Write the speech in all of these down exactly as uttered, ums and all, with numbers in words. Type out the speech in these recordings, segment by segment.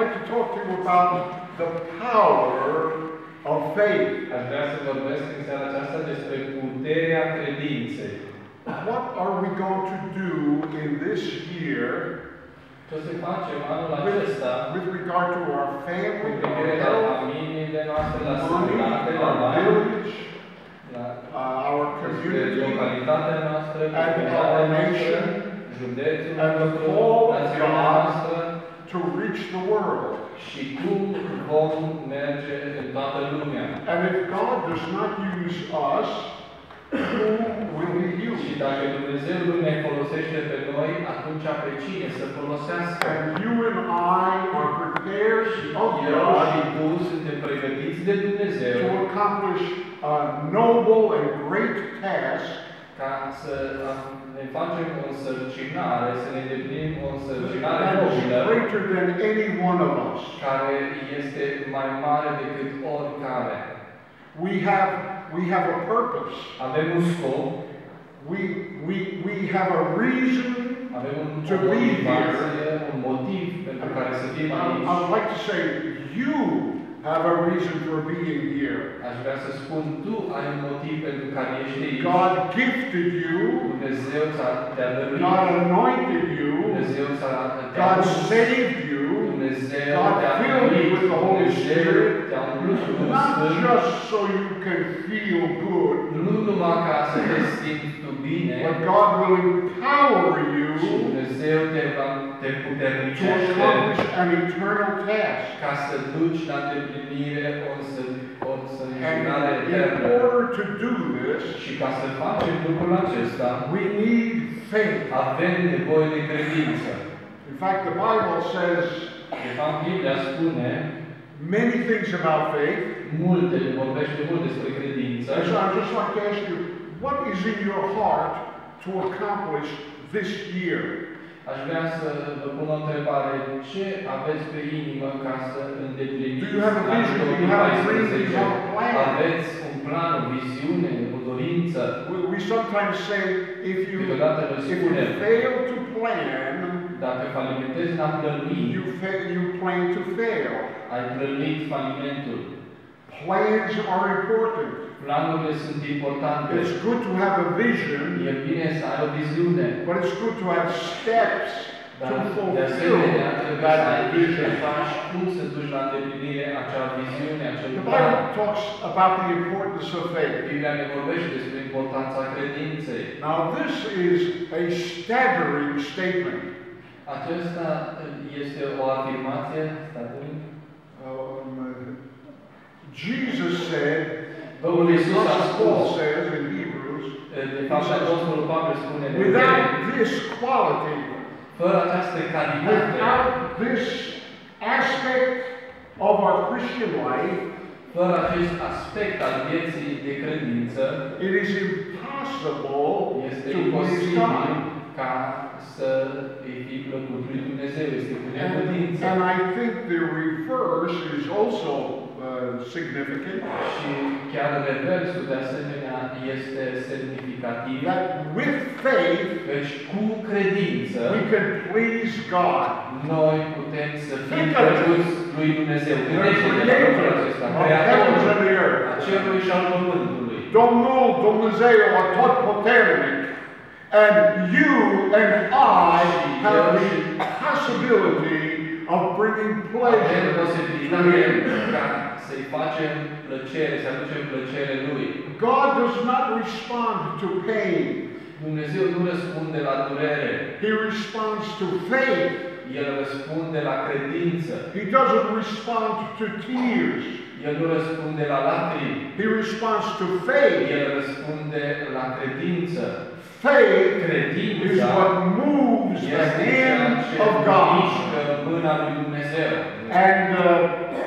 like to talk to you about the power of faith. Aș vrea să vorbesc în seara aceasta despre puterea credinței. What are we going to do in this year Ce o să facem anul with, acesta with regard to our cu family, our privire la health, familiile noastre, la money, sănătate, la our bani, village, la uh, our despre community, localitatea noastră, and comunitatea our noastră, nation, județul and the nostru, call of națiunea God noastră to reach the world? și cum vom merge în toată lumea. And if God does not use us, who will He use? Și dacă Dumnezeu nu ne folosește pe noi, atunci pe cine să folosească? And you and I are prepared of Eu și God tu suntem pregătiți de Dumnezeu to accomplish a noble and great task ca să ne facem o însărcinare, să ne îndeplinim o însărcinare that is nobilă greater than any one of us. care este mai mare decât oricare. We have, we have a purpose. Avem un scop, We, we, we have a reason. avem un, To o be motivație, un motiv pentru care să fim I, aici. I would like to say you have a reason for being here. Aș vrea să spun, tu ai un motiv pentru care ești aici. God gifted you. Dumnezeu ți-a te-a dăruit. God anointed you. Dumnezeu ți-a te-a God ungit. saved you. Dumnezeu God te-a filled you umbrit. with the Holy Dumnezeu Spirit. te-a umblut cu Duhul Not Sfânt. just so you can feel good, Nu numai ca să te simți tu bine, but God will empower și you Dumnezeu te va te to puternicește accomplish an eternal task. ca să duci la îndeplinire o să- o And sănătate in eternă. order to do this, Și ca să facem lucrul acesta, we need faith. avem nevoie de credință. In fact, the Bible says De fapt, Biblia spune many things about faith. multe, vorbește mult despre credință. And so I'd just like to ask you, what is in your heart to accomplish this year? Aș vrea să vă pun o întrebare. Ce aveți pe inimă ca să îndepliniți Do you have a la vision? Do două you mii have a dream? Do paisprezece? you have a plan? Aveți un plan, o viziune, o dorință? We, we sometimes say if you Câteodată noi if you spunem, fail to plan, dacă falimentezi n-am plănuit, you fa- you plan to fail. ai plănuit falimentul. Plans are important. Planurile sunt importante. It's good to have a vision, E bine să ai o viziune, but it's good to have steps dar to de fulfill asemenea trebuie să ai that niște vision. pași cum să duci la îndeplinire acea viziune, acel The plan. Bible talks about the importance of faith. Biblia ne vorbește despre importanța credinței. Now, this is a staggering statement. Acesta este o afirmație stabilă. Um, Jesus said, Domnul the Iisus a Apostle Paul spus, says in Hebrews, de fapt, Apostolul Pavel spune, în without Evrei, this quality, fără această calitate, without this aspect of our Christian life, fără acest aspect al vieții de credință, it is impossible este to please imposibil God. ca să îi fii plăcut lui Dumnezeu. Este cu And, neputință. and I think the reverse is also uh, significant. Și chiar reversul, de asemenea, este semnificativ. That with faith, Deci, cu credință, we can please God. noi putem să fim Think of it. plăcuți lui Dumnezeu. The Gândește-te la creator lucrul acesta, of heavens Creatorul and the earth. a cerului și al pământului. Domnul Dumnezeu atotputernic. And you and I have the possibility of bringing Avem pleasure to posibilitatea Him. ca să-i facem plăcere, să aducem plăcere Lui. God does not respond to pain. Dumnezeu nu răspunde la durere. He responds to faith. El răspunde la credință. He doesn't respond to tears. El nu răspunde la lacrimi. He responds to faith. El răspunde la credință. Faith is Credința what moves the este ceea hand ce of God. mișcă mâna lui Dumnezeu. And uh,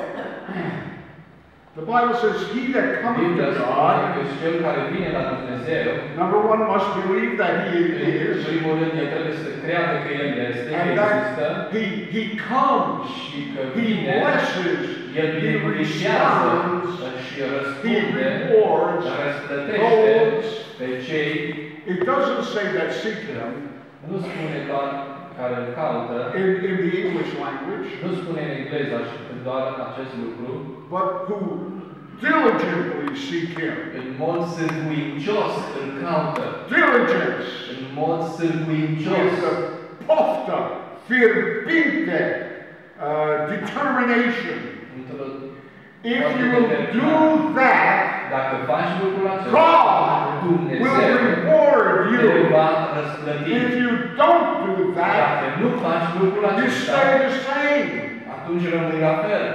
the Bible says, he that cometh Biblia to spune God, că cel care vine la Dumnezeu, number one, must believe that he în is, primul rând, el trebuie să creadă că El este, că and există, that he, he comes, și că he vine, blesses, El he binecuvintează responds, și he răspunde, rewards răsplătește those. pe cei, It doesn't say that seek him. nu spune doar care îl caută, in, in the English language, nu spune în engleză doar acest lucru, but who diligently seek Him. în mod sârguincios îl caută, Diligence în mod sârguincios, is a pofta, fierbinte, uh, determination. într-o If you will do that, Dacă faci lucrul acesta, God will Dumnezeu reward te you. va răsplăti. If you don't do that, Dacă nu faci lucrul you acesta, stay the same. atunci rămâi la fel.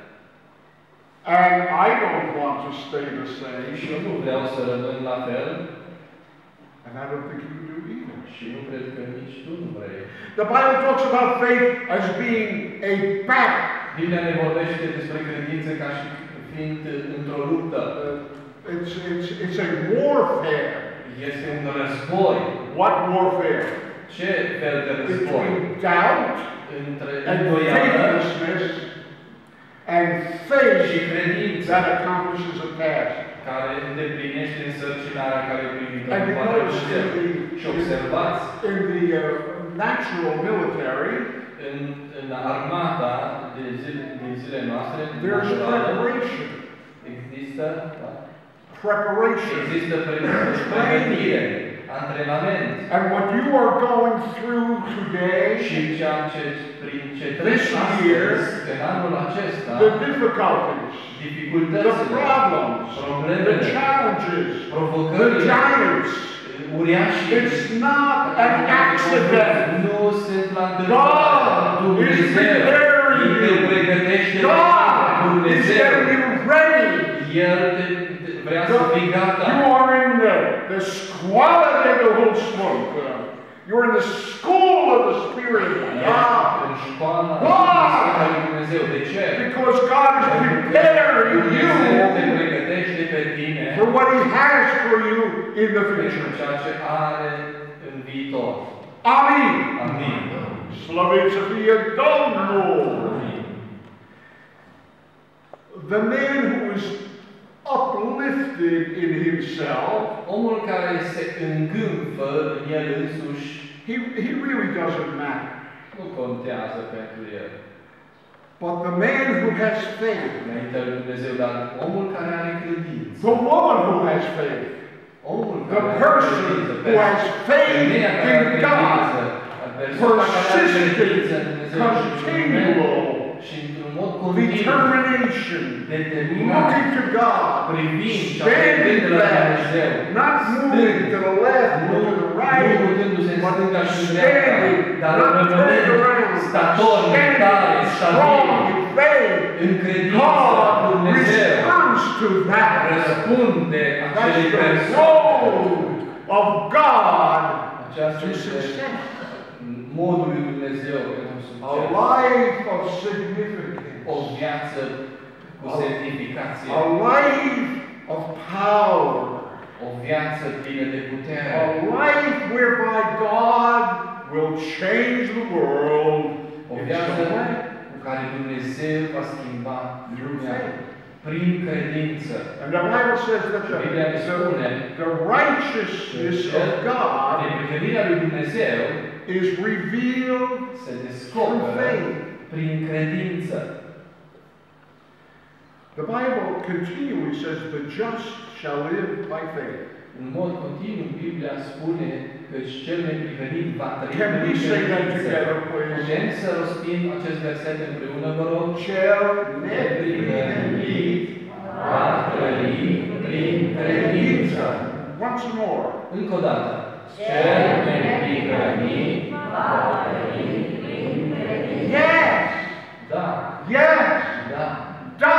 And I don't want to stay the same. Și eu nu vreau să rămân la fel And I don't think you do either. și nu cred că nici tu nu vrei. The Bible talks about faith as being a battle. Biblia ne vorbește despre credință ca și fiind într-o luptă. Uh, it's, it's, it's a warfare. Este un război. What warfare? Ce fel de război? Between doubt Între and îndoială faithlessness and faith și credință that accomplishes a task. care îndeplinește însărcinarea care e primită And în you partea notice Dumnezeu. in Și observați, the, in the uh, natural military, în, în armata de zile, din zilele noastre, there's naturală, preparation. există, da? Preparation. Există pre- pregătire, antrenament. And what you are going through today, Și ceea ce prin ce This treci year, astăzi, în anul acesta, the difficulties, the dificultățile, problems, the problemele, challenges, the provocările, giants, uriașii, it's not an accident. nu sunt la întâmplare. God is Dumnezeu preparing te you. pregătește. God is Dumnezeu, getting you ready. El te, te vrea să fii gata. You are in the, the squalor of the whole smoke. You're in the school of the Spirit of God. În școala Why? lui Dumnezeu. De ce? Because God is preparing Dumnezeu te you pregătește pe tine for what He has for you in the pentru future. ceea ce are în viitor. Amin. Amin. Slăviți să fie Domnul. The man who is uplifted in himself, Omul care se îngânfă în el însuși he, he really doesn't matter. nu contează pentru el. But the man who has faith, Înaintea lui Dumnezeu, dar omul care are credință, the woman who has faith, omul the care are person credință, who has faith femeia care are in God, credință, persoana care are persistent, credință în Dumnezeu și continual și într-un mod continuu, determination, determinat, looking to God, privind și standing alergând la fast, Dumnezeu, not moving to the left nu, or to the nu right, mutându-se în but stânga și în dreapta, standing, dar not turning rămânând around, statornic, tare, standing strong stabil, in faith. în credință la God Dumnezeu, responds to that. răspunde That's acelei the persoane. road of God Aceasta to este success. modul lui Dumnezeu pentru A succes. life of significance. O viață cu semnificație. A life of power. O viață plină de putere. A life whereby God will change the world O in viață some way. cu care Dumnezeu va schimba lumea prin credință. And the Bible says that the, Biblia ne spune the, the righteousness of God Neprihănirea lui Dumnezeu is revealed se through descoperă faith. prin credință. The Bible continually says the just shall live by faith. În mod continuu, Biblia spune că cel neprihănit va trăi Can we prin say that credință. together, please? Putem să rostim acest verset împreună, vă rog? Shall Neprihănit va trăi prin credință. Once more. Încă o dată. Cel neprihănit va trăi prin credință. Yes! Da, Yes! da. Da!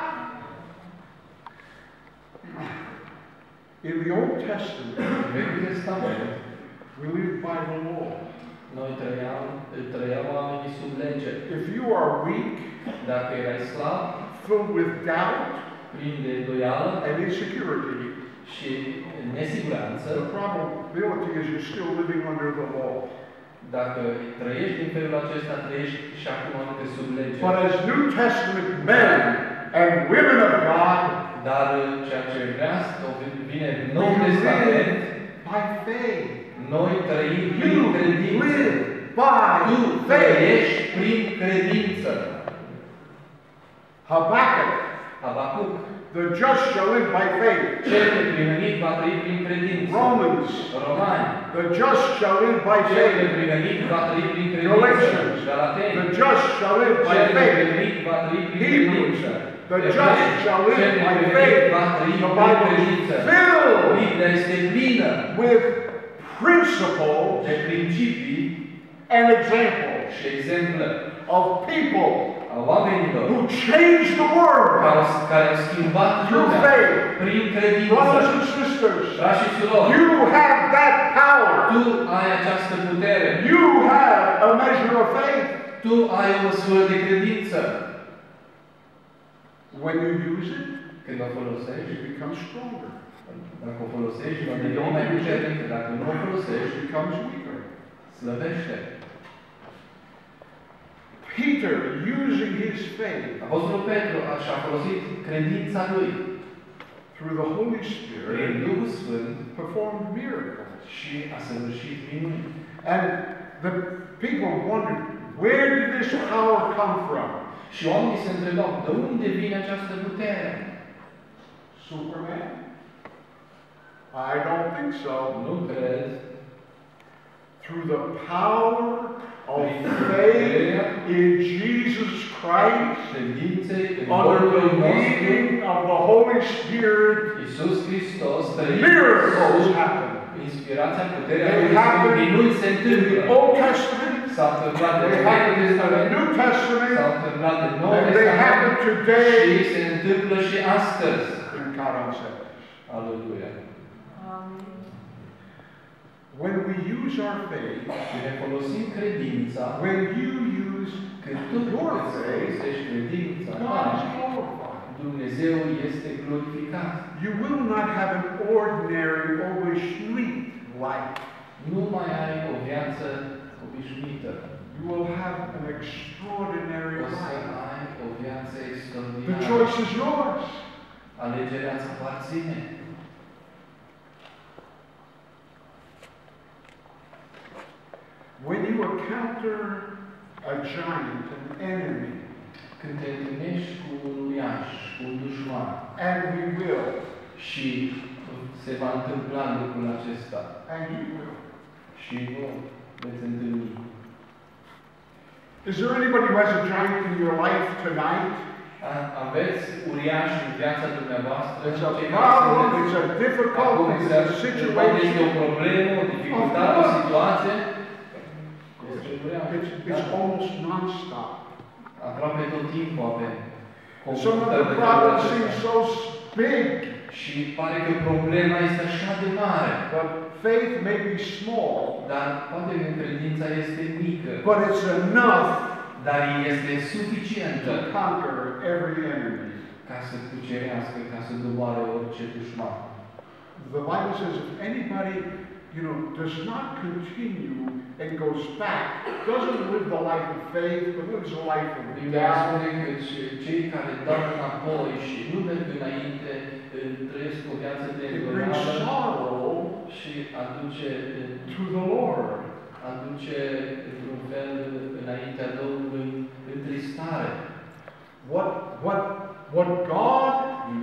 In the Old Testament, În Vechiul Testament, we live by the law. noi trăiam, trăiau oamenii sub lege. If you are weak, Dacă erai slab, filled with doubt plin de îndoială and insecurity, și nesiguranță, the probability is you're still living under the law. dacă trăiești în felul acesta, trăiești și acum încă sub lege. But as New Testament men and women of God, Dar ceea ce vrea să vine în we Noul Testament, live by faith. noi trăim You prin credință. live by Tu faith. trăiești prin credință. Habakkuk, Habacuc. the just shall live by faith. Cel neprihănit va trăi prin credință. Romans, Romani. the just shall live by Cel faith. neprihănit va trăi prin credință. Galatians, Galateni. the just shall live by Cel faith. neprihănit va trăi prin Hebrews, credință. the just shall live Cel by neprihănit faith. va trăi The prin Bible is credință. filled Biblia este plină with principles de principii and examples și exemple of people a oamenilor who changed the world care au, care au schimbat through lumea faith. prin credință. Brothers and sisters, Frați și surori, you have that power. tu ai această putere. You have a measure of faith. Tu ai o măsură de credință. When you use it, Când o folosești, it becomes stronger. dacă o folosești, va deveni mai puternic. Dacă nu o It folosești, becomes weaker. slăbește. Peter, using his faith Apostolul Petru și-a folosit credința lui through the Holy prin Spirit, Duhul Sfânt performed miracles. și a săvârșit minuni. And the people wondered, where did this power come from? Și oamenii se întrebau, de unde vine această putere? Superman? I don't think so. Nu cred. Through the power of faith in Jesus Christ, Credinței în under Domnul the nostru, leading of the Holy Spirit, Iisus Hristos, miracles happen. inspirația, puterea They lui Dumnezeu, happen minuni se in întâmplă. the Old Testament, S-a întâmplat în they Vechiul happen in the Testament, New s-a Testament, întâmplat în Noul and they happen Testament today și se întâmplă și astăzi. in Karanset. Aleluia. When we use our faith, Când ne folosim credința, when you use când tu your îți faith, folosești credința, God is ta, glorified. Dumnezeu este glorificat. You will not have an ordinary, obișnuit life. Nu mai ai o viață obișnuită. You will have an extraordinary O să life. ai o viață The extraordinară. choice is yours. Alegerea îți aparține. When you encounter a giant, an enemy, Când te întâlnești cu un uriaș, cu un dușman, and we will, și se va întâmpla lucrul acesta, and you will. și nu veți întâlni. Is there anybody who has a giant in your life tonight? A- Aveți uriaș în viața dumneavoastră? It's a Cei care problem, sunteți- it's a Acum difficulty, it's este a este o situation. problemă, o dificultate, o situație. Este uriaș. It's, it's almost non-stop. Aproape tot timpul avem Some of confruntări the de felul problems acesta. seem so big, Și pare că problema este așa de mare. but faith may be small, Dar poate că credința este mică, but it's enough dar este suficientă to conquer every enemy. ca să cucerească, ca să doboare orice dușman. The Bible says if anybody, you know, does not continue and goes back, doesn't live the life of faith, but lives a life of Biblia doubt, spune că ce- cei care dau înapoi și nu merg înainte, eh, trăiesc o viață de it brings îndoială sorrow și aduce, eh, to the Lord. aduce într-un fel înaintea Domnului întristare. What, what, what God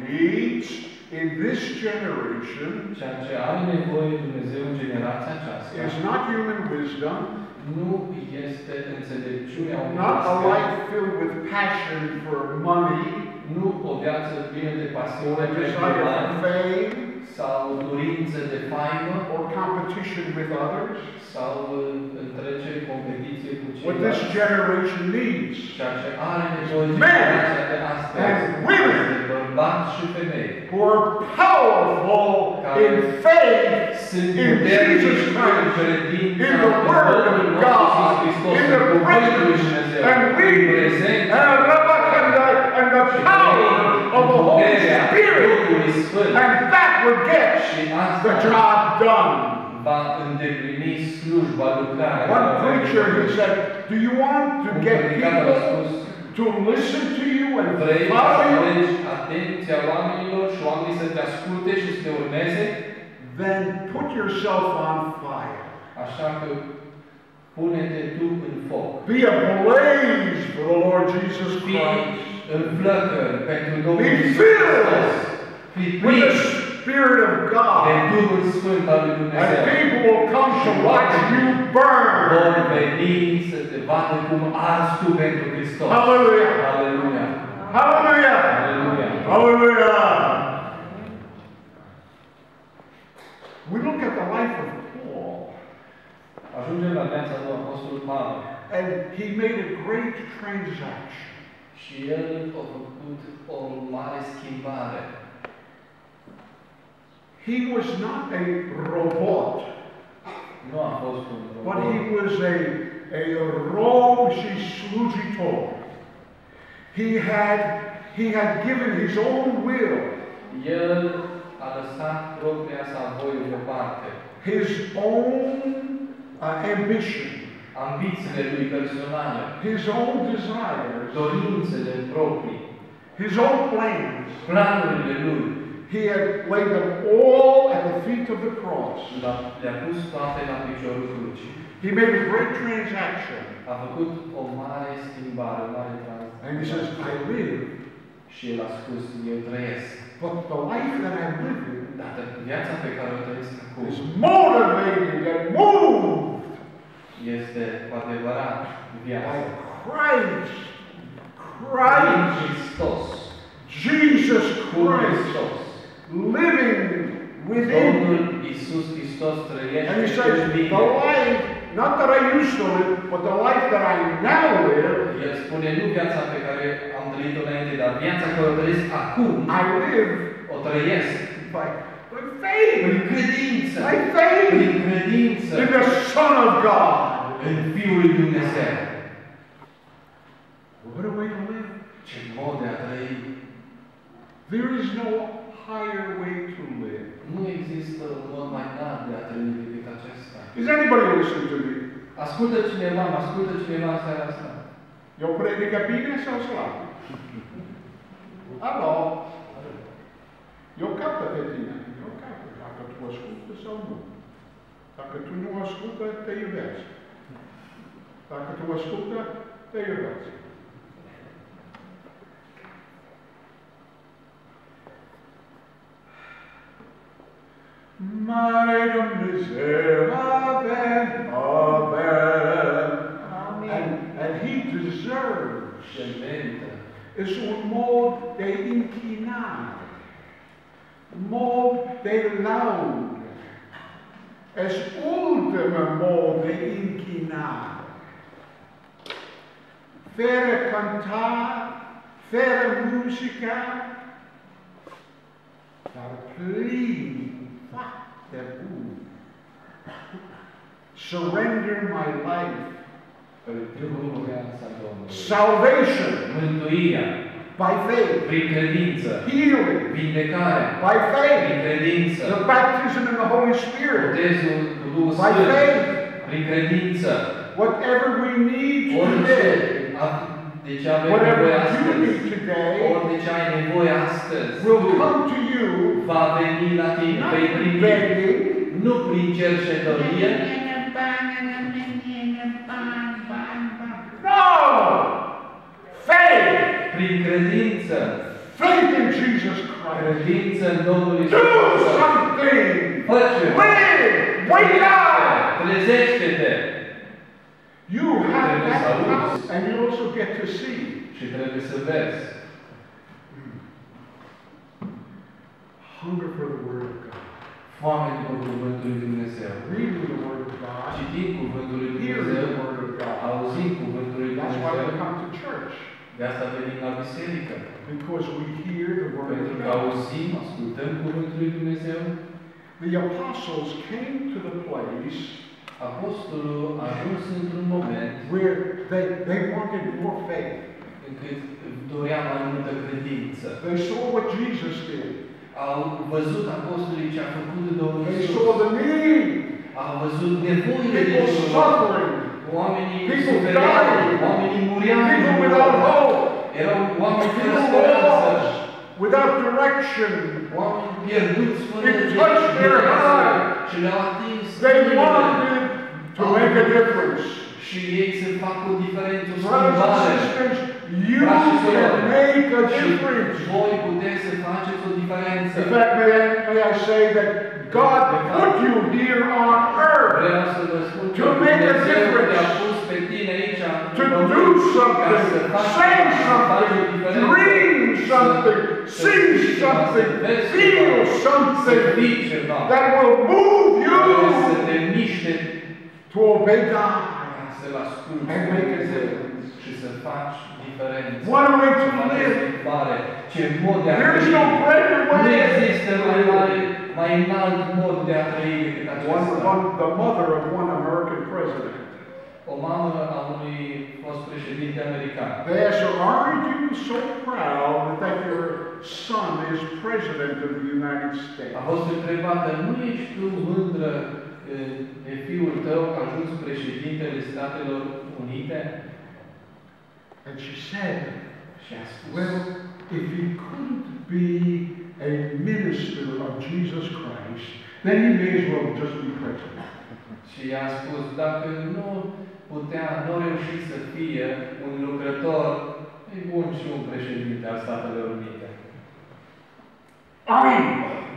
needs in this generation Ceea ce are nevoie Dumnezeu în generația aceasta is not human wisdom, nu este înțelepciunea not a omenească, life filled with passion for money, nu o viață plină de or pasiune a pentru desire for bani fame, sau o dorință de faimă or competition with others. sau întrecere, competiție cu What this ceilalți. generation needs Ceea ce are nevoie Men generația de astăzi and women de bărbați și femei who are powerful in faith sunt in puternici Jesus în Christ, credința in the în Word of Domnul nostru God, Iisus Hristos, in în the cuvântul lui presence Dumnezeu, and în leading prezența and and the, and the power of the Holy puterea Spirit, Duhului Sfânt. and that will get Și the asta job done. va îndeplini slujba, lucrarea. One preacher, he said, do you want to Un get predicator a people spus, to listen to you and vrei să follow you? atragi atenția oamenilor și oamenii să te asculte și să te urmeze? Then put yourself on fire. Așa că Pune-te tu în foc. Be ablaze for the Lord Jesus Fii Christ. în flăcări pentru Domnul Be Iisus filled Hristos. Fii with plin the Spirit of de God. Duhul Sfânt al lui And Dumnezeu. people will come to watch you burn. Vor veni să te vadă cum arzi tu pentru Hristos. Hallelujah. Aleluia! Hallelujah. Aleluia! Hallelujah. We look at the life of Paul, Ajungem la viața lui Apostolul Pavel. and he made a great transaction. Și el a făcut o mare schimbare. He was not a robot, Nu a fost un but robot, he was a, a rob și slujitor. He had, he had given his own will, el a lăsat propria sa voie deoparte. his own uh, ambition, Ambițiile lui personale, his own desires, dorințele proprii, his own plans. planurile lui. He had laid them all at the feet of the cross. Le-a- Le-a pus toate la piciorul crucii. He made a great transaction. A făcut o mare schimbare, o mare And he says, tranzacție. I live, Și el a spus, eu trăiesc. but the life that I live in Dar viața pe care o trăiesc acum is motivated and moved este cu adevărat by viața. Christ. Prin Christ. Hristos. Jesus Cu Christ Hristos. living within me. Domnul Iisus Hristos And he trăiește says, în the mine. life, not that I used to live, but the life that I now live, El spune nu viața pe care am trăit-o înainte, dar viața care o trăiesc acum, I live o trăiesc by, by faith. prin credință. By faith Prin credință in the Son of God. în Fiul lui Dumnezeu. What a way to live. Ce mod de a trăi. There is no higher way to live. Nu există un mod mai înalt de a trăi decât acesta. Is anybody listening to me? Ascultă cineva, mă ascultă cineva în seara asta. Eu predică bine sau slab? Alo? Eu captă pe tine. Eu captă. Dacă tu ascultă sau nu. Dacă tu nu ascultă, te iubesc. Dacă tu ascultă, te iubesc. Mare Dumnezeu avem, avem. And, and he deserves. Ce merită. Es un mod de inchinare, mod de laudă, es ultimă mod de inchinare. Fără cantar, fără muzică, dar plin, foarte bun. Surrender my life. Pentru viața Domnului. Salvation Mântuirea. by faith. Prin credință. Healing Vindecarea. by faith. Prin credință. The baptism in the Holy Spirit Botezul cu Duhul by Sfânt. faith. Prin credință. Whatever we need Orice. today, a- De ce avem whatever nevoie you astăzi. need today, Ori de ce ai nevoie astăzi. will Tu come to you va veni la tine. not Vei primi. begging, Nu prin cerșetorie. no! Faith! Prin credință. Faith in Jesus Christ. Credință în Domnul Iisus Do Hristos. something! Fă ceva. Live! Wake up! Trezește-te! You have Trebuie that să auzi. power, and you also get to see. Și trebuie să vezi. Hunger for the Word of God. Foame după Cuvântul lui Dumnezeu. Reading the Word of God. Citind Cuvântul lui Hearing Dumnezeu. the Word of God. Auzind Cuvântul lui That's why we Dumnezeu. come to church. De asta venim la biserică. Because we hear the Word Pentru of că God. auzim, ascultăm Cuvântul lui Dumnezeu. The apostles came to the place Apostolul a ajuns într-un moment where they, they wanted more faith. încât dorea mai multă credință. They saw what Jesus did. Au văzut apostolii ce a făcut Domnul They Iisus. saw the need. Au văzut nevoile din People jurul lor. suffering. Oamenii People sufereau, dying. oamenii mureau în People jurul without lor. hope. Erau oameni fără People speranță. lost. Without direction. Oameni pierduți fără It touched their direcție. heart. Și le-au atins They inimile. wanted to make a difference. și ei să facă o diferență, o Brothers and schimbare. sisters, you can make a difference. Voi puteți să faceți o diferență. In fact, may I, may I say that God put you here on earth Vreau să vă spun că to make a Dumnezeu difference, te-a pus pe tine aici to în do pământ, ca something, să faci, say să faci o something, diferență, dream something, să see știi ceva, să something, vezi feel ceva, să something fii ceva, that will move care să you te miște to obey God ca să-L asculti and pe make a Dumnezeu difference. și să faci diferență. What a way to Să faci live! schimbare. Ce mod de a There's trăi. no greater Nu way. există mai mare, mai înalt mod de a trăi decât One, acesta. one, the mother of one American president. O mamă a unui fost președinte american. They asked her, "Aren't you so proud that your son is president of the United States?" A fost întrebată, nu ești tu mândră eh, de fiul tău că a ajuns președintele Statelor Unite? And she said, Și a spus, "Well, if he couldn't be a minister of Jesus Christ, then he may as well just be president." și a spus, dacă nu putea, nu a reușit să fie un lucrător, e bun și un președinte al Statelor Unite. Amen.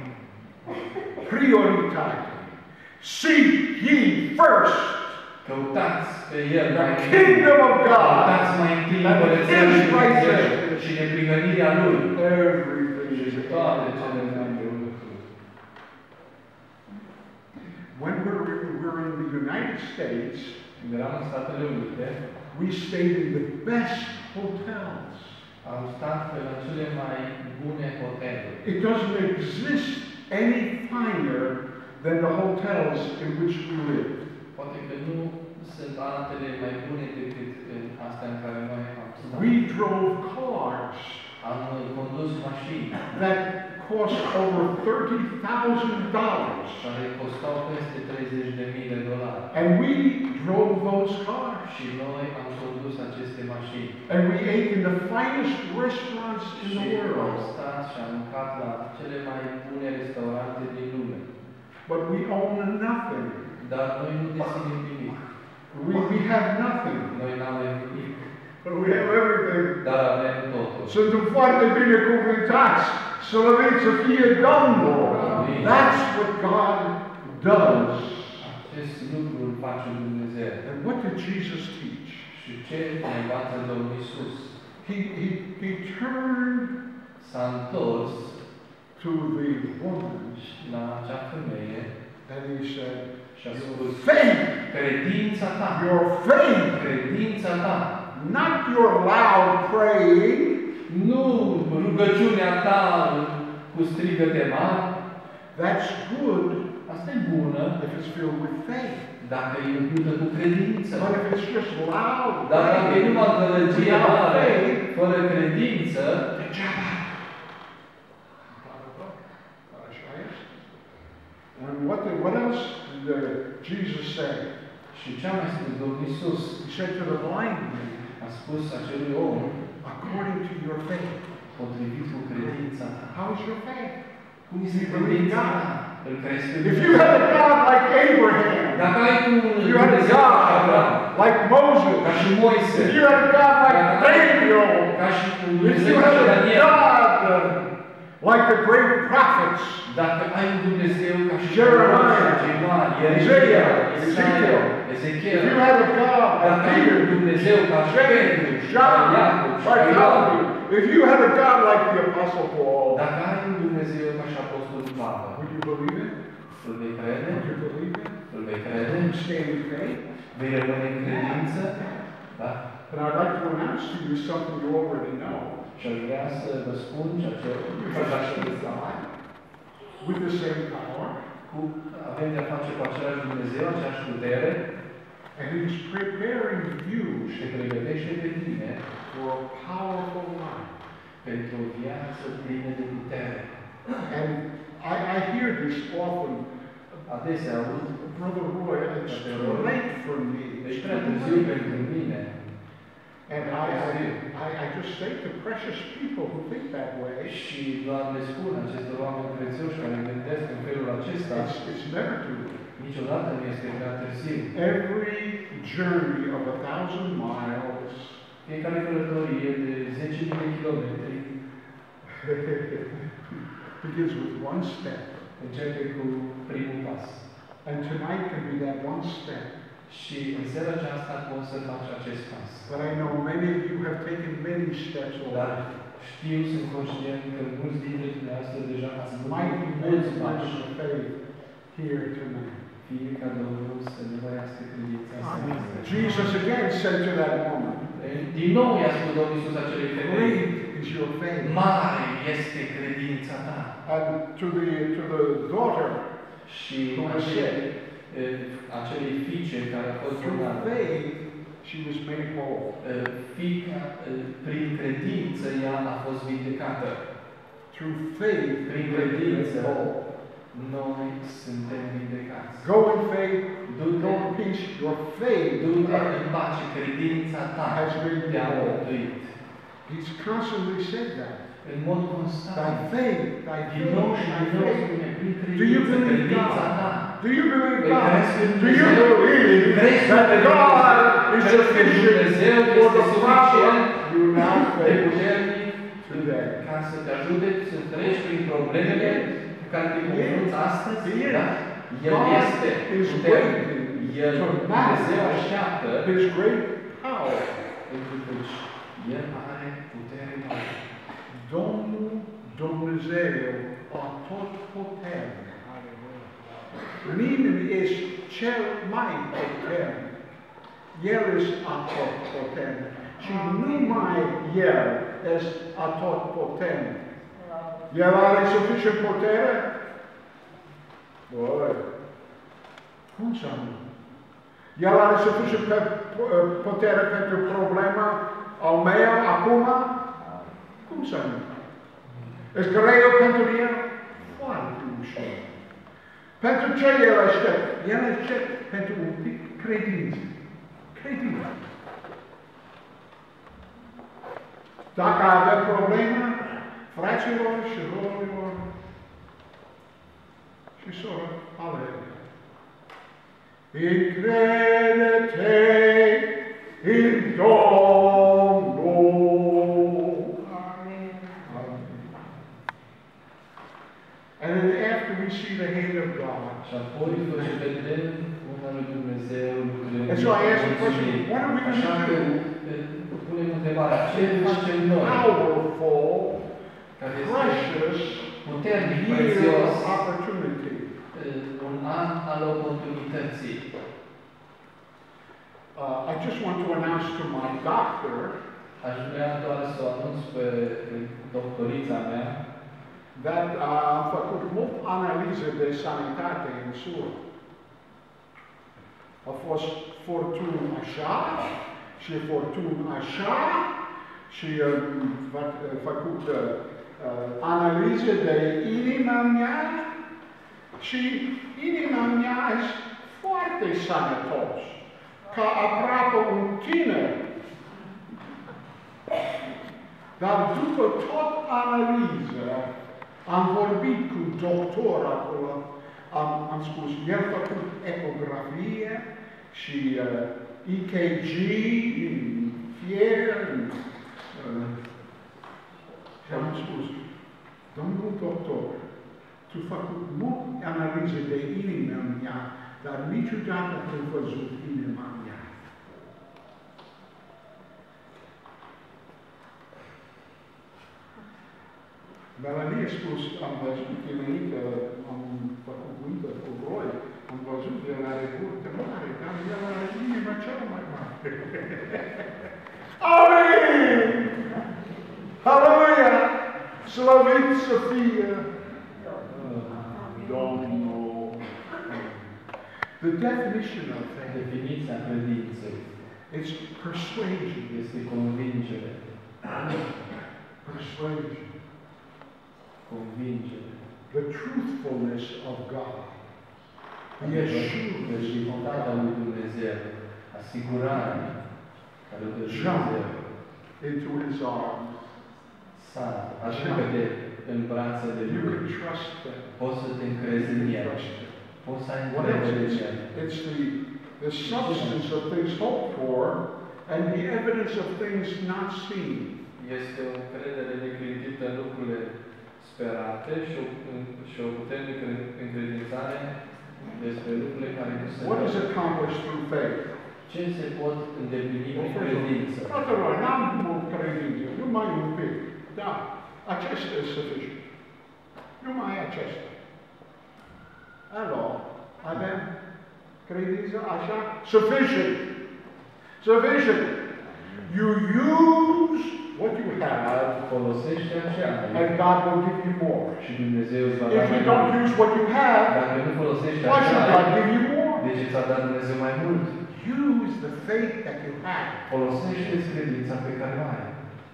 Prioritate. Seek ye first Căutați pe El the mai întâi. kingdom of God. Căutați mai întâi and Împărăția His lui Dumnezeu righteousness. și neprihănirea Lui. Everything is Și toate added. celelalte lucruri. When we're, we're in the United States, Când eram în Statele Unite, we stayed in the best hotels. am stat pe la cele mai bune hoteluri. It doesn't exist any finer than the hotels in which we live. Poate că nu sunt altele mai bune decât în astea în care noi am stat. We drove cars Am condus mașini that cost over thirty thousand dollars. care costau peste treizeci de mii de dolari. And we drove those cars. Și noi am condus aceste mașini. And we ate in the finest restaurants in Și the am world. stat și am mâncat la cele mai bune restaurante din lume. But we own nothing. Dar noi nu deținem nimic. We, we have nothing. Noi nu avem nimic. But we have everything. Dar avem totul. Suntem foarte binecuvântați să avem să fie Domnul. Amin. That's what God does. Acest lucru îl face Dumnezeu. And what did Jesus teach? Și ce ne învață Domnul Iisus? He, he, he turned S-a întors to the woman la acea femeie and he said, și a spus, faith, credința ta, your faith, credința ta, not your loud praying, nu rugăciunea ta cu strigăte mari, that's good asta e bună if it's filled with faith. dacă e împlită cu credință. But if it's just loud Dar dacă e praying, numai gălăgie without mare, faith, fără credință, degeaba. And what, the, what else did uh, Jesus say? și ce a mai spus Domnul Iisus? He said to the blind man, A spus acelui om, according to your faith. potrivit cu credința ta. How is your faith? Cum este credința ta? Îl crezi pe If you had a God like Abraham, Dacă ai tu un if you had a Dumnezeu ca God Avram, like Moses, ca și Moise, if you had a God like Daniel, ca și un if Dumnezeu you ca had și a Daniel, God uh, like the great prophets, dacă ai un Dumnezeu ca și Jeremiah, cei mari, Isaiah, Ieremia, Ezekiel, Isaia, if Ezechiel, you had a God dacă like ai un Peter, Dumnezeu ca și Petru, James, și John, Iacov, și Ioan, Bartholomew, if you had a God like the Apostle Paul, dacă ai un Dumnezeu ca și Apostolul Pavel, would you believe it? îl vei crede? Would you believe it? Îl vei crede? Would you stand in faith? Vei rămâne în credință? Da? And I'd like to announce to you something you already know. Și aș vrea să vă spun ceea ce așa știți, With the same power, cu, avem de-a face cu același Dumnezeu, aceeași putere and He's preparing you și te pregătește pe tine for a powerful life. pentru o viață plină de putere. And I, I hear this often, Adesea aud, Brother Roy, it's too late for me. deci It's prea too târziu late. pentru mine. And I, I, I just say to precious people who think that way, Și doar le spun acestor oameni prețioși care gândesc în felul acesta, it's, it's never too late. niciodată nu este prea târziu. Every journey of a thousand miles Fiecare călătorie de zece mii de kilometri begins with one step. începe cu primul pas. And tonight can be that one step. Și în seara aceasta poți să faci acest pas. But I know many of you have taken many steps Dar already. știu, sunt conștient că mulți dintre dumneavoastră deja ați Might făcut be mulți many pași. of faith here tonight. Fie ca Domnul să ne mărească credința Amen. asta. Jesus again said to that woman, Din nou i-a spus Domnul Iisus acelei femei, great is your faith. mare este credința ta. And to the to the daughter, Și Cum acele, acelei fiice care a fost through bolnavă, faith, she was made whole. fiica, prin credință, ea a fost vindecată. Through faith, Prin we were made credință, whole. noi suntem vindecați. Go in faith, Du-te, go in peace. Your faith du-te în pace, credința ta has made te-a you whole. mântuit. He's constantly said that. În mod Thy constant, faith, thy din nou faith, și thy din nou faith. spune, prin Do you credință, believe credința God? ta. Do you believe Păi God? crezi în Do you Dumnezeu? believe Crezi în that God is Crezi că sufficient Dumnezeu for este the problem suficient you now de face puternic today? ca să te ajute să treci prin problemele cu care te confrunți astăzi? Da? El God este is puternic. waiting El, to Dumnezeu manifest așteaptă His great power. pentru că El are putere mare. Domnul Dumnezeu a tot puternic. Nimeni este cel mai puternic. El este a tot puternic. Și numai El este a tot puternic. El are suficient putere? Băi, cum să nu? El are suficient putere pentru problema al meu acum? Cum să nu? Este greu pentru El? Foarte ușor. Pentru ce El aștept? El aștept pentru un pic credință. Credință. Dacă avem probleme, fraților și rorilor și soră, alergă. Încrede-te în Domnul. Amen. And then after we see the hand of God, Și apoi, după ce vedem mâna lui Dumnezeu lucrând, and so I ask the question, what are we going așa to că do? eh, punem întrebarea, ce facem noi? Powerful, Care este precious puternic, year prețios, of opportunity. eh, un an al oportunității. Uh, I just want to announce to my doctor Aș vrea doar să o anunț pe doctorița mea that uh, am făcut mult analize de sanitate în S U A. A fost fortun așa și fortun așa și am uh, făcut uh, uh, analize de inima mea și inima mea este foarte sănătos, ca aproape un tiner. Dar după tot analiza, am vorbit cu doctor acolo, am, am spus, el a făcut ecografie și uh, E K G, fier, uh, și am spus, domnul doctor, tu ai făcut multe analize de inima mea, dar niciodată nu ai văzut inima mea. Melanie a spus, am văzut înainte, am făcut multă cu voi, am văzut, el are burtă mare, dar el are inima cea mai mare. Amin! Aleluia! Slăvit să fie Domnul! The definition of faith, definiția credinței it's persuasion. este convingere. Persuasion. Convingere. The truthfulness of God. The assurance Veșnicitatea lui Dumnezeu, asigurarea care o dă Dumnezeu. into His arms. Sar, ajută-te în brațele You Lui. can trust Him. Poți să te încrezi în You El. can trust Him. Poți să ai What else? încredere în It's, El. it's the the substance of things hoped for and the evidence of things not seen. Este o credere neclintită în lucrurile sperate și o, și o puternică încredințare despre lucrurile care nu se What is accomplished through faith? Ce se pot îndeplini prin credință? Fraților, n-am o credință, numai un pic. Da, acesta este suficient. Numai acesta. Alo, avem credință așa? Sufficient. Sufficient. You use what you have, Folosește aceea and God will give you more. și Dumnezeu îți va da If you mai don't mult. use what you have, Dacă nu folosești why should God aceea, give you more? de ce ți-a dat Dumnezeu mai mult? Use the faith that you have. Folosește credința pe care o ai.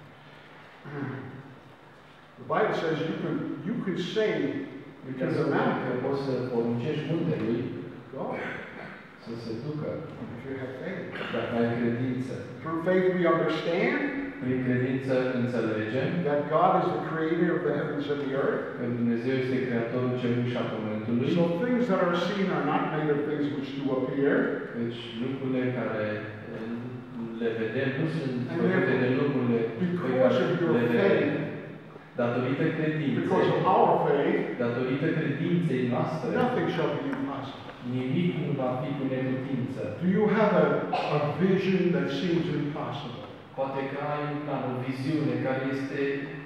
The Bible says you can you can say Because because of of that, that, că poți să poruncești muntelui go să se ducă, if you have faith. dacă ai credință. Through faith we understand Prin credință înțelegem that God is the creator of the heavens and the earth. că Dumnezeu este creatorul cerului și a pământului. So things that are seen are not made of things which do appear. Deci lucrurile care eh, le vedem nu sunt And făcute de lucrurile pe Because care of your le vedem. faith, Datorită credinței, because of our faith, datorită credinței noastre, nothing shall be impossible. nimic nu va fi cu neputință. Do you have a, a vision that seems impossible? Poate că ai un plan, o viziune care este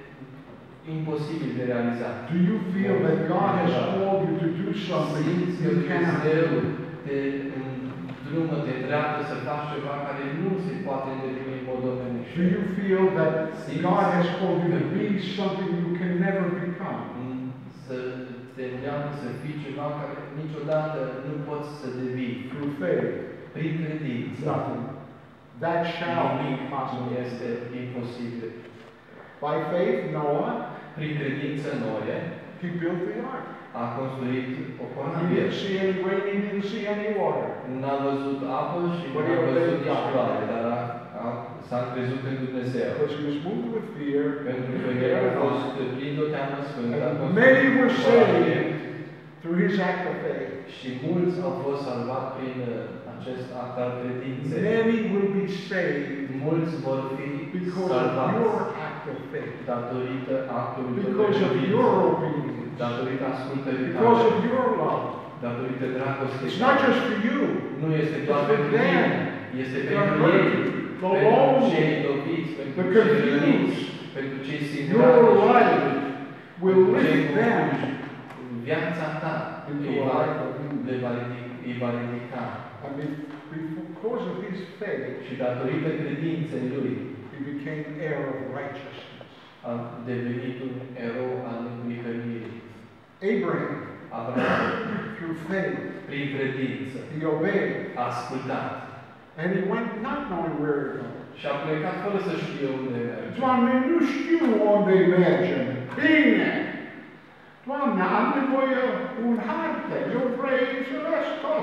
imposibil de realizat. Do you feel that God has called you to do something Simți că you cannot Dumnezeu do? te îndrumă, te îndreaptă să faci ceva care nu se poate îndeplini în mod omenesc. Do you feel that God has called you to be something you can never become? Să te îndeamnă să fii ceva care niciodată nu poți să devii. Through faith, Prin credință. nothing. That shall be Nimic nu possible. este imposibil. By faith, Noah, Prin credință Noe he built the ark. a construit o He corabie. didn't see any rain, he didn't see any water. N-a văzut apă și nu But a he văzut obeyed nici God. ploaie, dar a, a, s-a crezut în Dumnezeu. Because he was moved with fear. Pentru că el a fost plin de o teamă sfântă, a And construit many were o corabie saved through his act of faith. și mulți au fost salvați prin uh, acest act al credinței. Many will be saved Mulți vor fi because of salvați your act of faith. datorită actului tău de Because of credință, your obedience. datorită ascultării Because tale, of your love. datorită dragostei It's not tale. just for you. Nu este doar It's for pentru them. tine, este The pentru hurt, ei, the pentru lonely, cei loviți, pentru the cei confused. răniți, pentru cei Your sindirați, life will pentru cei lift them confuși. Viața ta into îi a va, life of you. le va ridica, îi va ridica. I mean, because of his faith, Și datorită credinței lui, he became heir of righteousness. a devenit un erou al mângâierii. Abraham, Abraham, through faith, prin credință, he obeyed. a ascultat And he went not knowing where to go. și a plecat fără să știe unde merge. Doamne, nu știu unde mergem. Bine! Doamne, am nevoie un hartă. Eu vrei să las tot.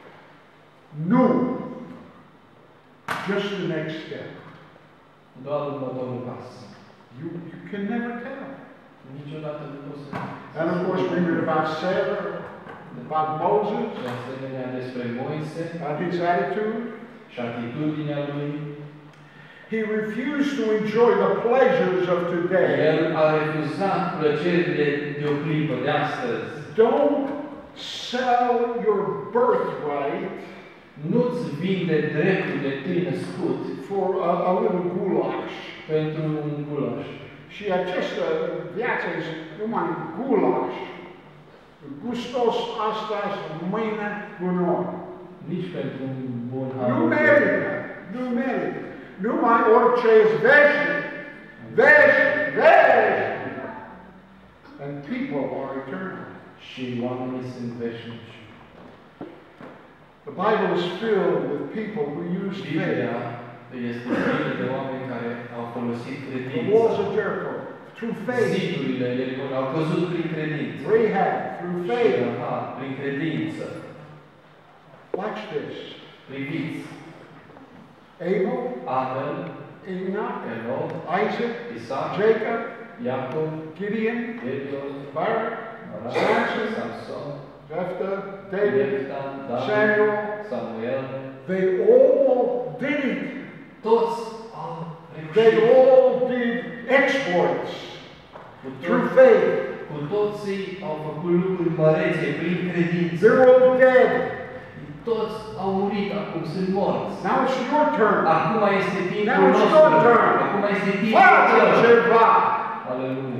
Nu! Just the next step. Doar următorul pas. You, you can never tell. Niciodată nu poți să... And of course, we read about Sarah, about Moses, De asemenea despre Moise and his attitude. și atitudinea lui. He refused to enjoy the pleasures of today. El a refuzat plăcerile de o clipă de astăzi. Don't sell your birthright Nu-ți vinde dreptul de tine născut for a, a little goulash. pentru un gulaș. Și această viață este numai gulaș. Gustos astăzi, mâine gunoi. Nici pentru un bun Nu hamburger. merită, nu merită. Numai orice este veșnic, veșnic, veșnic. And people are eternal. Și oamenii sunt veșnici. The Bible is filled with people who use Biblia faith. este plină de oameni care au folosit The walls credința. of Jericho, through faith. Zidurile Ierihon au căzut prin credință. Rahab, through Și faith. Rahab, prin credință. Watch this. Priviți. Abel, Abel, Enoch, Enoch, Isaac, Isaac, Jacob, Iacov, Gideon, Gideon, Barak, Barak, Samson, Samson, Jephthah, David, Jefta, David, Samuel, Samuel, they all did it. toți au They reușit. all did exploits Cu through toți, faith. cu toții au făcut lucruri mărețe prin credință. They're all dead. Toți au murit, acum sunt morți. Now it's your turn. Acum este timpul Now it's nostru. your turn. Acum este timpul Face tău. ceva. Aleluia.